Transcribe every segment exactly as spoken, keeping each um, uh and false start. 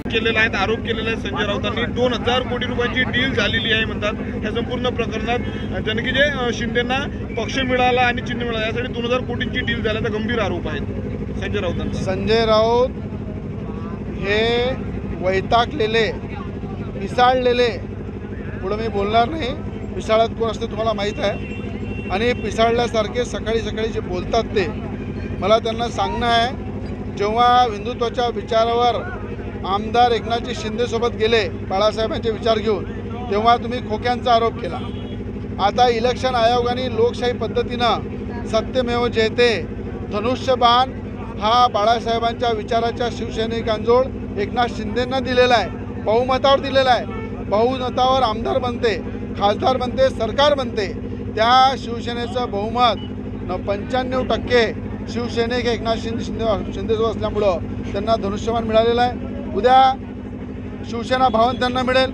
केलेला आहे, आरोप केलेला आहे संजय राऊतांनी. दोन हजार कोटी रुपयांची डील झालेली आहे म्हणतात. ह्या संपूर्ण प्रकरणात ज्याने की जे शिंदेना पक्ष मिळाला आणि चिन्ह मिळालं यासाठी दोन हजार कोटींची डील झाल्याचा गंभीर आरोप आहे संजय राऊतांचा. संजय राऊत हे वैतागलेले, पिसाळलेले, पुढं मी बोलणार नाही, पिसाळत कोण असते तुम्हाला माहीत आहे. आणि पिसाळल्यासारखे सकाळी सकाळी जे बोलतात ते मला त्यांना सांगणं आहे, जेव्हा हिंदुत्वाच्या विचारावर आमदार एकनाथजी शिंदेसोबत गेले बाळासाहेबांचे विचार घेऊन, तेव्हा तुम्ही खोक्यांचा आरोप केला. आता इलेक्शन आयोगाने लोकशाही पद्धतीनं सत्यमेव जयते धनुष्यबाण हा बाळासाहेबांच्या विचाराच्या शिवसैनिकांजवळ एकनाथ शिंदेंना दिलेला आहे, बहुमतावर दिलेला आहे. बहुमतावर आमदार बनते, खासदार बनते, सरकार बनते. त्या शिवसेनेचं बहुमत न पंच्याण्णव टक्के शिवसैनिक एकनाथ शिंदे शिंदे शिंदेसोबत असल्यामुळं त्यांना धनुष्यबाण मिळालेलं आहे. उद्या शिवसेना भवन त्यांना मिळेल.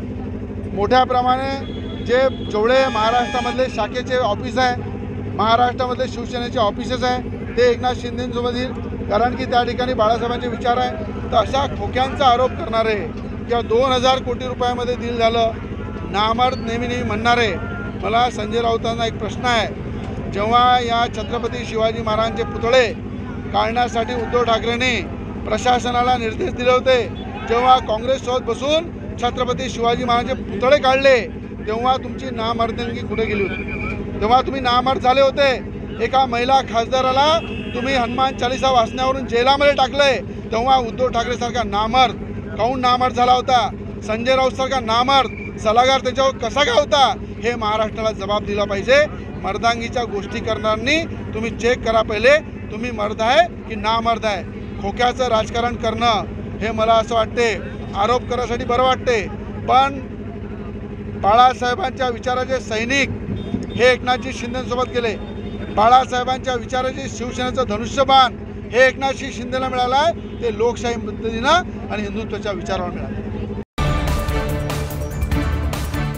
मोठ्या प्रमाणे जे जेवढे महाराष्ट्रामधले शाखेचे ऑफिस आहे, महाराष्ट्रामधले शिवसेनेचे ऑफिसेस आहे, ते एकनाथ शिंदेसोबत येईल. कारण की त्या ठिकाणी बाळासाहेबांचे विचार आहे. तर अशा खोक्यांचा आरोप करणारे किंवा दोन हजार कोटी रुपयामध्ये डील झालं नामर्थ नेहमी नेहमी म्हणणारे, मला संजय राऊतांना एक प्रश्न आहे. जेव्हा या छत्रपती शिवाजी महाराजांचे पुतळे काढण्यासाठी उद्धव ठाकरेंनी प्रशासनाला निर्देश दिले होते, जेव्हा काँग्रेससोबत बसून छत्रपती शिवाजी महाराजांचे पुतळे काढले, तेव्हा तुमची नामर्दगी कुठे गेली होती? तेव्हा तुम्ही नामर्द झाले होते. एका महिला खासदाराला तुम्ही हनुमान चालिसा वाचण्यावरून जेलामध्ये टाकले, तेव्हा उद्धव ठाकरेसारखा नामर्द काहून नामर्द झाला होता? संजय राऊतसारखा नामर्द सल्लागार त्याच्यावर कसा काय होता? हे महाराष्ट्राला जबाब दिला पाहिजे. मर्दांगीच्या गोष्टी करणाऱ्यांनी तुम्ही चेक करा पहिले, तुम्ही मर्द आहे की नामर्द आहे. खोक्याचं राजकारण करणं हे मला असं वाटते आरोप करायसाठी बरं वाटते, पण बाळासाहेबांच्या विचाराचे सैनिक हे एकनाथजी शिंदेसोबत गेले. बाळासाहेबांच्या विचाराचे शिवसेनेचं धनुष्यबाण हे एकनाथजी शिंदेला मिळालं आहे, ते लोकशाही पद्धतीनं आणि हिंदुत्वाच्या विचारावर मिळालं.